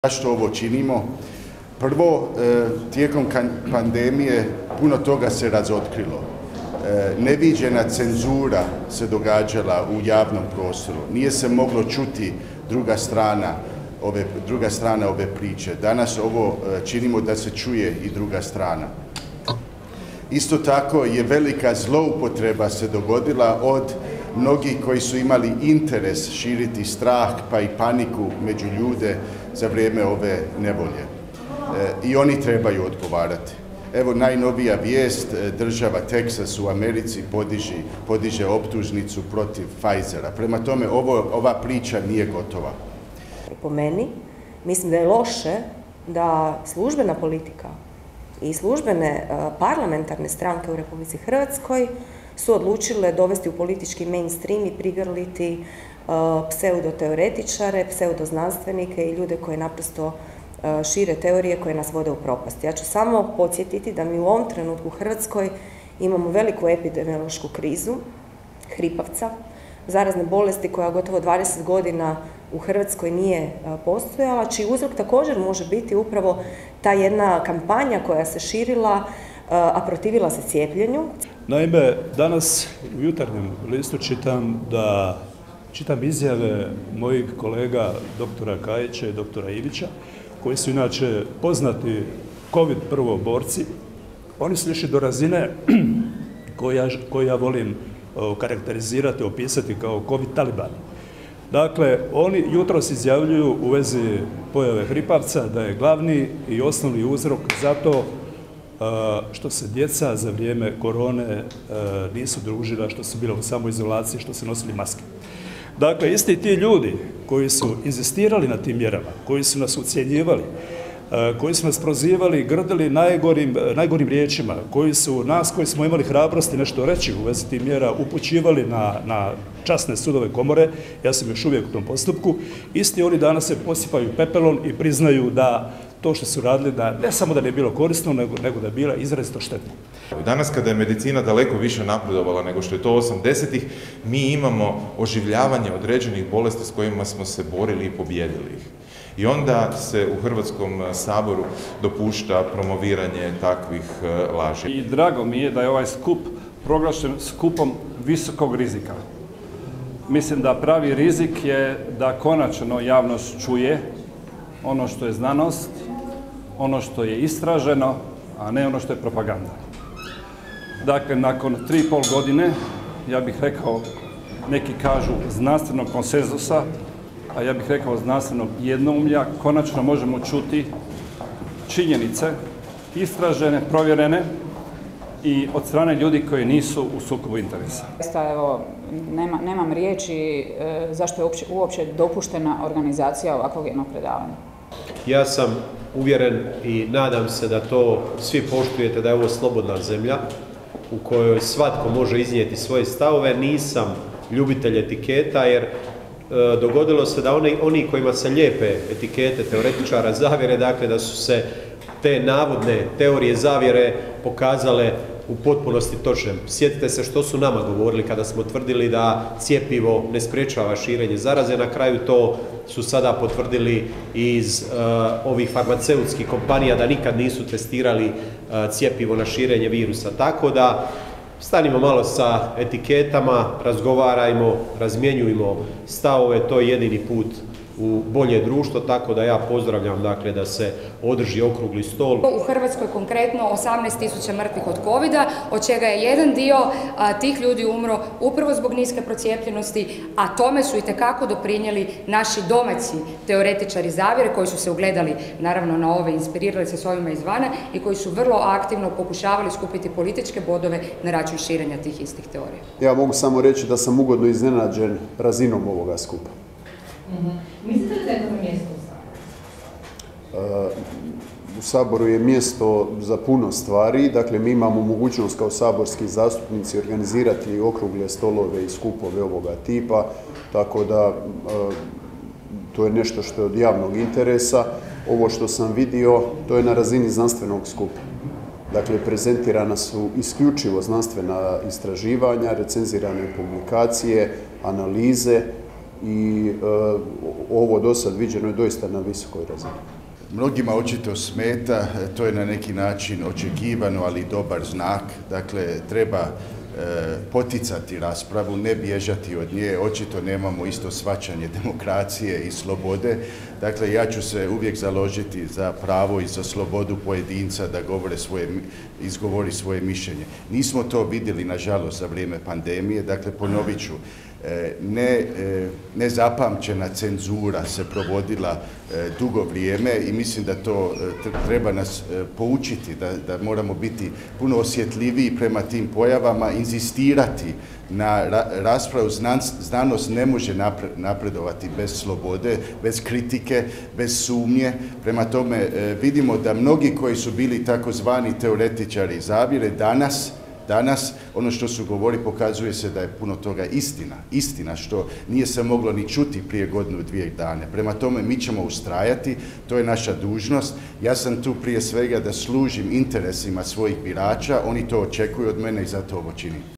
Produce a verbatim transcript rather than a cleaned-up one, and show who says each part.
Speaker 1: Zašto ovo činimo? Prvo, tijekom pandemije puno toga se razotkrilo. Neviđena cenzura se događala u javnom prostoru. Nije se moglo čuti druga strana ove, druga strana ove priče. Danas ovo činimo da se čuje i druga strana. Isto tako je velika zloupotreba se dogodila od mnogih koji su imali interes širiti strah pa i paniku među ljude za vrijeme ove nevolje. E, I oni trebaju odgovarati. Evo najnovija vijest, država Teksas u Americi podiži, podiže optužnicu protiv Pfizera. Prema tome, ovo, ova priča nije gotova.
Speaker 2: Po meni, mislim da je loše da službena politika i službene parlamentarne stranke u Republici Hrvatskoj su odlučile dovesti u politički mainstream i prigrliti pseudoteoretičare, pseudoznanstvenike i ljude koji naprosto šire teorije koje nas vode u propast. Ja ću samo podsjetiti da mi u ovom trenutku u Hrvatskoj imamo veliku epidemiološku krizu, hripavca, zarazne bolesti koja gotovo dvadeset godina u Hrvatskoj nije postojala, čiji uzrok također može biti upravo ta jedna kampanja koja se širila, a protivila se cijepljenju.
Speaker 3: Naime, danas u Jutarnjem listu čitam da čitam izjave mojih kolega doktora Kajića i doktora Ivića, koji su inače poznati COVID prvoborci. Oni su išli do razine koju ja volim karakterizirati, opisati kao COVID talibani. Dakle, oni jutros izjavljuju u vezi pojave hripavca da je glavni i osnovni uzrok za to što se djeca za vrijeme korone nisu družila, što su bila u samoizolaciji, što su nosili maske. Dakle, isti ti ljudi koji su inzistirali na tim mjerama, koji su nas ucjenjivali, koji su nas prozivali, grdili najgorim, najgorim riječima, koji su nas, koji smo imali hrabrosti nešto reći u vezi tih mjera, upućivali na, na časne sudove komore, ja sam još uvijek u tom postupku, isti oni danas se posipaju pepelom i priznaju da to što su radili, da ne samo da ne je bilo korisno, nego, nego da je bila izrazito štetna.
Speaker 4: Danas kada je medicina daleko više napredovala nego što je to osamdesetih, mi imamo oživljavanje određenih bolesti s kojima smo se borili i pobijedili ih. I onda se u Hrvatskom saboru dopušta promoviranje takvih laži.
Speaker 5: I drago mi je da je ovaj skup proglašen skupom visokog rizika. Mislim da pravi rizik je da konačno javnost čuje ono što je znanost, ono što je istraženo, a ne ono što je propaganda. Dakle, nakon tri i pol godine, ja bih rekao, neki kažu znanstvenog konsenzusa, a ja bih rekao znanstvenog jednoumlja, konačno možemo čuti činjenice, istražene, provjerene i od strane ljudi koji nisu u sukobu interesa.
Speaker 6: Evo, nema, nemam riječi zašto je uopće, uopće dopuštena organizacija ovakvog jednog predavanja.
Speaker 7: Ja sam uvjeren i nadam se da to svi poštujete, da je ovo slobodna zemlja u kojoj svatko može iznijeti svoje stavove. Nisam ljubitelj etiketa jer e, dogodilo se da oni, oni kojima se lijepe etikete teoretičara zavjere, dakle da su se te navodne teorije zavjere pokazale u potpunosti točne. Sjetite se što su nama govorili kada smo tvrdili da cjepivo ne sprječava širenje zaraze. Na kraju to su sada potvrdili iz uh, ovih farmaceutskih kompanija da nikad nisu testirali uh, cjepivo na širenje virusa. Tako da stanimo malo sa etiketama, razgovarajmo, razmjenjujmo stavove, to je jedini put u bolje društvo, tako da ja pozdravljam dakle, da se održi okrugli stol.
Speaker 8: U Hrvatskoj konkretno osamnaest tisuća mrtvih od kovida, od čega je jedan dio a, tih ljudi umro upravo zbog niske procijepljenosti, a tome su itekako doprinijeli naši domaći teoretičari zavjere koji su se ugledali naravno na ove, inspirirali se s ovima izvana i koji su vrlo aktivno pokušavali skupiti političke bodove na račun širenja tih istih teorija.
Speaker 9: Ja mogu samo reći da sam ugodno iznenađen razinom ovoga skupa.
Speaker 10: Mm-hmm. Mislite li da je to mjesto u Saboru?
Speaker 9: Uh, u Saboru je mjesto za puno stvari, dakle mi imamo mogućnost kao saborski zastupnici organizirati okrugle stolove i skupove ovoga tipa, tako da uh, to je nešto što je od javnog interesa. Ovo što sam vidio, to je na razini znanstvenog skupa. Dakle, prezentirana su isključivo znanstvena istraživanja, recenzirane publikacije, analize, i ovo do sad viđeno je doista na visokoj razini.
Speaker 1: Mnogima očito smeta, to je na neki način očekivano, ali dobar znak. Dakle, treba e, poticati raspravu, ne bježati od nje. Očito nemamo isto shvaćanje demokracije i slobode. Dakle, ja ću se uvijek založiti za pravo i za slobodu pojedinca da govore svoje, izgovori svoje mišljenje. Nismo to vidjeli, nažalost, za vrijeme pandemije. Dakle, ponovit ću, Ne, nezapamćena cenzura se provodila dugo vrijeme i mislim da to treba nas poučiti, da, da moramo biti puno osjetljiviji prema tim pojavama, inzistirati na raspravu. Znanost ne može napredovati bez slobode, bez kritike, bez sumnje. Prema tome vidimo da mnogi koji su bili takozvani teoretičari zavjere danas Danas, ono što su govori, pokazuje se da je puno toga istina. Istina što nije se moglo ni čuti prije godinu, dvije dane. Prema tome, mi ćemo ustrajati, to je naša dužnost. Ja sam tu prije svega da služim interesima svojih birača, oni to očekuju od mene i zato ovo činim.